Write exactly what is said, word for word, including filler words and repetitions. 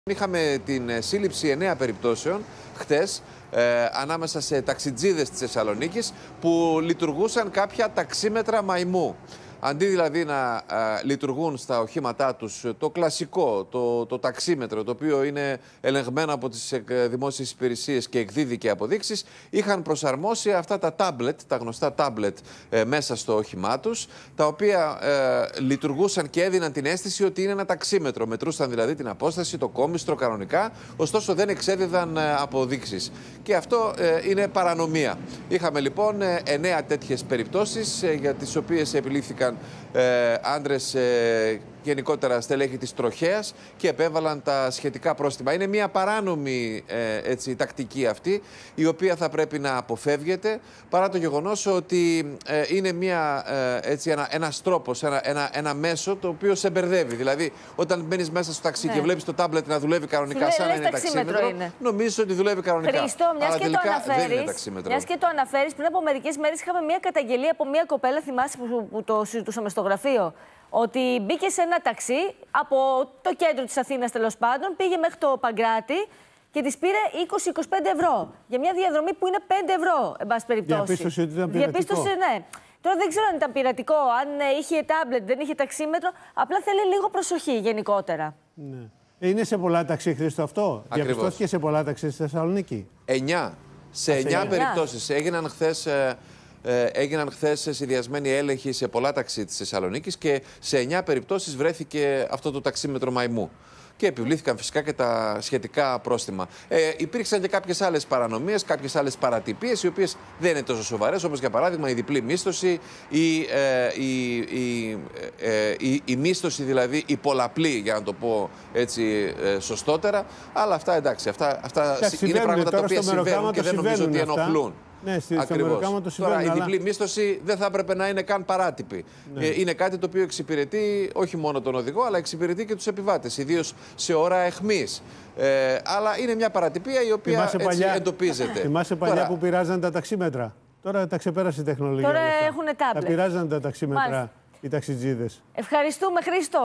Είχαμε την σύλληψη εννέα περιπτώσεων χτες ε, ανάμεσα σε ταξιτζίδες της Θεσσαλονίκης που λειτουργούσαν κάποια ταξίμετρα μαϊμού. Αντί δηλαδή να ε, λειτουργούν στα οχήματά τους το κλασικό, το, το ταξίμετρο, το οποίο είναι ελεγμένο από τις ε, δημόσιες υπηρεσίες και εκδίδει και αποδείξεις, είχαν προσαρμόσει αυτά τα τάμπλετ, τα γνωστά τάμπλετ ε, μέσα στο όχημά τους, τα οποία ε, λειτουργούσαν και έδιναν την αίσθηση ότι είναι ένα ταξίμετρο. Μετρούσαν δηλαδή την απόσταση, το κόμιστρο κανονικά, ωστόσο δεν εξέδιδαν ε, αποδείξεις. Και αυτό ε, είναι παρανομία. Είχαμε λοιπόν ε, εννέα τέτοιες περιπτώσεις ε, για τις οποίες επιλήφθηκαν Ε, άντρες ε, γενικότερα στελέχη της τροχέας και επέβαλαν τα σχετικά πρόστιμα. Είναι μια παράνομη ε, έτσι, τακτική αυτή, η οποία θα πρέπει να αποφεύγεται, παρά το γεγονός ότι ε, είναι μια, ε, έτσι, ένα, ένας τρόπος, ένα, ένα, ένα μέσο το οποίο σε μπερδεύει. Δηλαδή, όταν μπαίνεις μέσα στο ταξί ναι. και βλέπεις το τάμπλετ να δουλεύει κανονικά σαν να είναι ταξίμετρο, είναι. νομίζεις ότι δουλεύει κανονικά. Χρήστο, μιας και, μιας και το αναφέρεις, πριν από μερικές μέρες είχαμε μια καταγγελία από μια κοπέλα, θυμάσαι που, που το συζητούσαμε στο γραφείο, ότι μπήκε σε ένα ταξί από το κέντρο της Αθήνας, τέλος πάντων, πήγε μέχρι το Παγκράτη και της πήρε είκοσι με είκοσι πέντε ευρώ για μια διαδρομή που είναι πέντε ευρώ, εν πάση περιπτώσει. Διαπίστωσε ότι ήταν πειρατικό. Διαπίστωσε, ναι. Τώρα δεν ξέρω αν ήταν πειρατικό, αν είχε τάμπλετ, δεν είχε ταξίμετρο. Απλά θέλει λίγο προσοχή γενικότερα. Ναι. Είναι σε πολλά ταξί, Χρήστο, αυτό. Ακριβώς. Διαπιστώθηκε σε πολλά ταξί στη Θεσσαλονίκη. Εννιά. Σε εννιά περιπτώσεις. Έγιναν χθες. Ε, έγιναν χθες συνδυασμένοι έλεγχοι σε πολλά ταξί της Θεσσαλονίκης και σε εννιά περιπτώσεις βρέθηκε αυτό το ταξίμετρο μαϊμού. Και επιβλήθηκαν φυσικά και τα σχετικά πρόστιμα. Ε, υπήρξαν και κάποιες άλλες παρανομίες, κάποιες άλλες παρατυπίες, οι οποίες δεν είναι τόσο σοβαρές, όπως για παράδειγμα η διπλή μίσθωση, η, ε, η, η, ε, η, η μίσθωση δηλαδή, η πολλαπλή, για να το πω έτσι ε, σωστότερα. Αλλά αυτά εντάξει, αυτά, αυτά είναι πράγματα τα οποία συμβαίνουν και δεν νομίζω ότι ενοχλούν. Ναι, Ακριβώς. Τώρα, η αλλά... διπλή μίσθωση δεν θα έπρεπε να είναι καν παράτυπη. Ναι. Ε, είναι κάτι το οποίο εξυπηρετεί όχι μόνο τον οδηγό, αλλά εξυπηρετεί και τους επιβάτες, ιδίως σε ώρα αιχμής. Ε, αλλά είναι μια παρατυπία η οποία έτσι παλιά... εντοπίζεται. Θυμάσαι παλιά Τώρα... που πειράζαν τα ταξίμετρα. Τώρα τα ξεπέρασε η τεχνολογία. Τώρα έχουν τάμπλετ. Τα πειράζαν τα ταξίμετρα. Μάλιστα. Οι ταξιτζίδες. Ευχαριστούμε, Χρήστο.